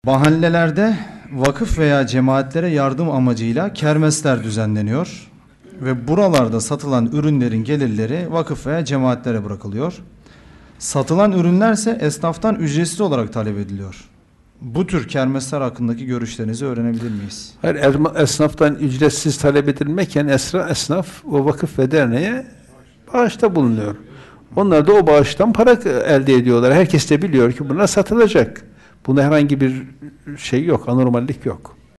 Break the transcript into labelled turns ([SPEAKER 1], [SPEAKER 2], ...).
[SPEAKER 1] Mahallelerde vakıf veya cemaatlere yardım amacıyla kermesler düzenleniyor ve buralarda satılan ürünlerin gelirleri vakıf veya cemaatlere bırakılıyor. Satılan ürünlerse esnaftan ücretsiz olarak talep ediliyor. Bu tür kermesler hakkındaki görüşlerinizi öğrenebilir miyiz?
[SPEAKER 2] Hayır, esnaftan ücretsiz talep edilmekten esnaf o vakıf ve derneğe bağışta bulunuyor. Onlar da o bağıştan para elde ediyorlar. Herkes de biliyor ki bunlar satılacak. Bunda herhangi bir şey yok, anormallik yok.